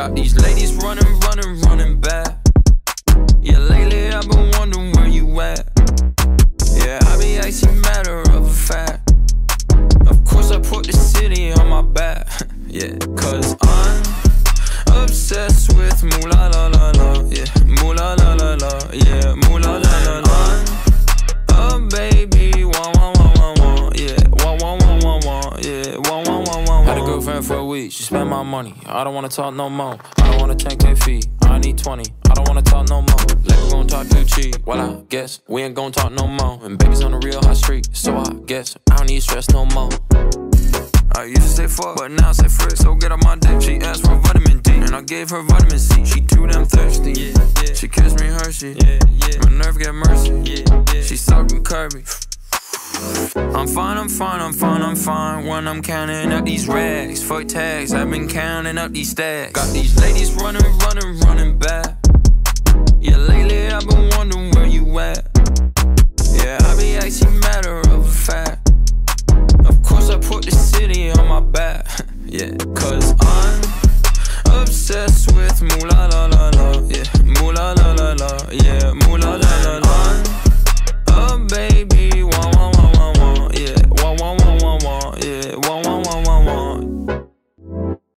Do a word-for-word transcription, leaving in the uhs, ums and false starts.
Got these ladies running, running, running back. Yeah, lately I've been wondering where you at. Yeah, I be asking matter of fact. Of course I put the city on my back. Yeah, cause I'm obsessed with moolah la la la. Yeah, moolah la la la. Yeah, moolah la la la. I'm a baby, wah wah wah wah wah. Yeah, wah wah wah wah wah. Yeah, wah wah wah wah wah. Had a girlfriend for a week, she spent my money. I don't wanna talk no more. I don't wanna ten K fee, I need twenty. I don't wanna talk no more. Like we gon' talk too cheap. Well, I guess we ain't gon' talk no more. And baby's on the real hot street, so I guess I don't need stress no more. I used to say fuck, but now I say frick. So get on my dick. She asked for vitamin D, and I gave her vitamin C. She too damn thirsty. Yeah, yeah. She kissed me Hershey. Yeah, yeah. My nerve get mercy. Yeah, yeah. She sucked me Kirby. I'm fine, I'm fine, I'm fine, I'm fine. When I'm counting up these rags, fuck tags, I've been counting up these stacks. Got these ladies running, running, running back. Yeah, lately I've been wondering where you at. Yeah, I be asking matter of fact. Of course I put the city on my back. Yeah, cause